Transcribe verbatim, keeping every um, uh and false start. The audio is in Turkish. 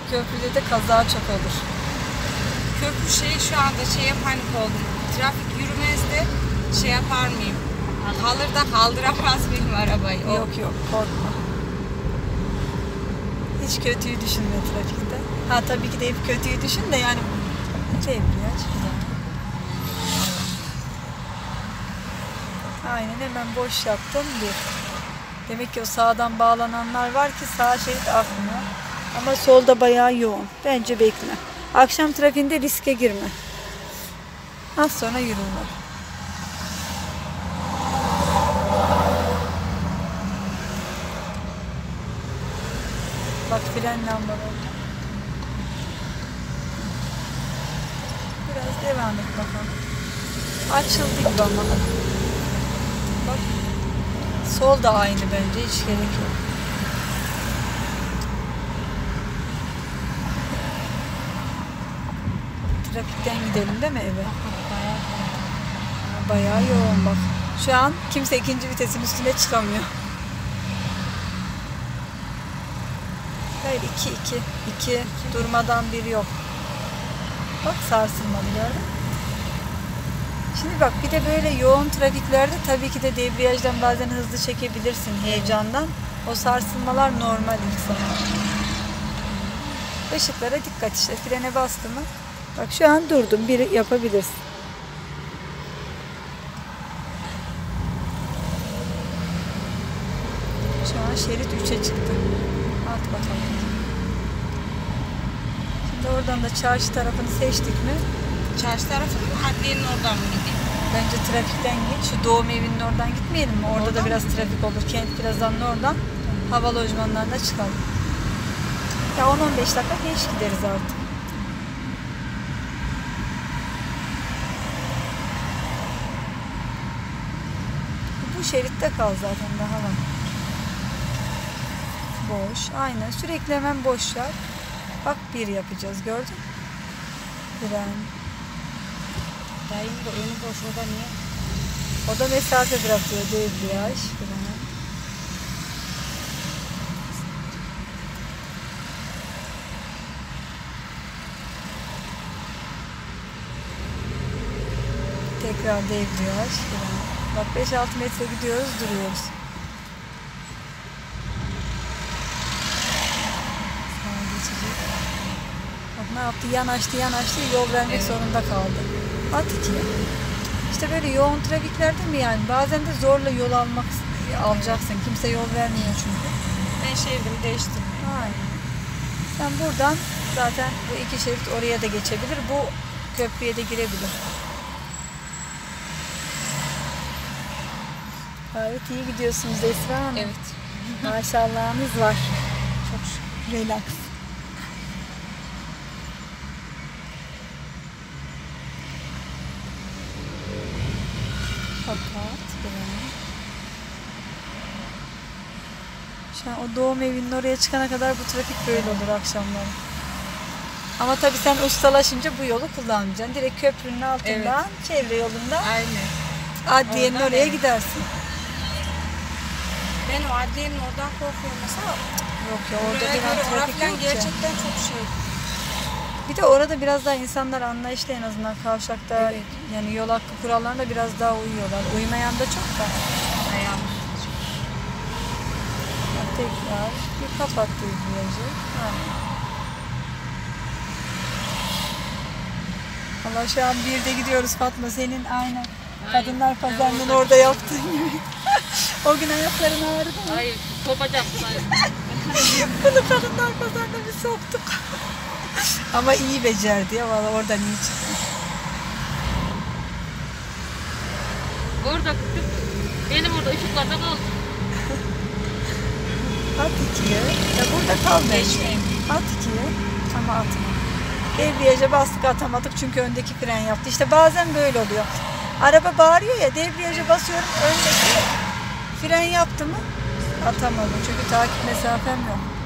köprüde de kaza çok olur. Köprü şey şu anda şeye panik oldum. Trafik yürümezdi. Şey yapar mıyım? Kalır da kaldıramaz mıyım arabayı? O... Yok yok korkma. Hiç kötüyü düşünme trafikte. Ha tabii ki de hep kötüyü düşün de yani debriyaj güzel. Aynen hemen boş yaptım bir. Demek ki o sağdan bağlananlar var ki sağ şerit akmıyor. Ama solda bayağı yoğun. Bence bekle. Akşam trafiğinde riske girme. Az sonra yürürler. Bak fren lambaları. Biraz devam et bakalım. Açıldı gibi ama. Bak. Sol da aynı bence. Hiç gerek yok. Trafikten gidelim değil mi eve? Bayağı yoğun bak. Şu an kimse ikinci vitesin üstüne çıkamıyor. Hayır iki iki. iki durmadan bir yok. Bak sarsılmadı gördün mü? Şimdi bak bir de böyle yoğun trafiklerde tabii ki de debriyajdan bazen hızlı çekebilirsin heyecandan. O sarsılmalar normal ilk zaman. Işıklara dikkat işte. Frene bastı mı? Bak şu an durdum. Bir yapabilirsin. Şu an şerit üçe çıktı. At bakalım. Şimdi oradan da çarşı tarafını seçtik mi? Çarşı tarafı mı? Adliyenin oradan mı gideyim? Bence trafikten git. Şu doğum evinin oradan gitmeyelim mi? Orada oradan da biraz mı? Trafik olur. Kent Plaza'nın oradan hava lojmanlarına çıkalım. Ya on on beş dakika geç gideriz artık. Bu şeritte kal zaten daha var. Boş. Aynen. Sürekli hemen boşlar. Bak bir yapacağız. Gördün mü? Fren. Dayım da önü boş. O da niye? O da mesafe bırakıyor. Debriyaj. Fren. Tekrar debriyaj. Fren. Bak beş altı metre gidiyoruz. Duruyoruz. Ne yaptı? Yanaştı, yanaştı, yol vermek evet. zorunda kaldı. At ikiye. İşte böyle yoğun trafiklerde mi yani? Bazen de zorla yol almak alacaksın. Kimse yol vermiyor çünkü. Ben şeridimi değiştirdim. Aynen. Sen buradan zaten bu iki şerit oraya da geçebilir. Bu köprüye de girebilir. Gayet iyi gidiyorsunuz Esra Hanım. Evet. Maşallahınız var. Çok şükür. Relax. Kapat. Şu an o doğum evinin oraya çıkana kadar bu trafik böyle olur akşamları. Ama tabii sen ustalaşınca bu yolu kullanmayacaksın. Direkt köprünün altından, evet. çevre yolunda. Aynen. Adliyenin oradan oraya evet. gidersin. Ben o adliyenin oradan korkuyorum mesela. Yok ya orada bir trafik yok gerçekten çok şey. Bir de orada biraz daha insanlar anlayışlı en azından kavşakta evet. yani yol hakkı kurallarına biraz daha uyuyorlar. Uymayan da çok da. Ayağım. Tekrar bir kapat debriyajı. Valla şu an bir de gidiyoruz Fatma. Senin aynı Kadınlar Pazarı'nın evet, orada yaptığın gibi. O gün ayakların ağrıdı mı? Hayır, kopacaksın. Bunu Kadınlar Pazarı'na bir soktuk. Ama iyi becerdi ya valla oradan iyi çıktı. Orada benim orada ışıklarda kaldı. At ikiye. Ya burada kal bence. At ikiye. Ama atma. Debriyaja bastık atamadık çünkü öndeki fren yaptı. İşte bazen böyle oluyor. Araba bağırıyor ya debriyaja basıyorum öndeki fren yaptı mı atamadım çünkü takip mesafem yok.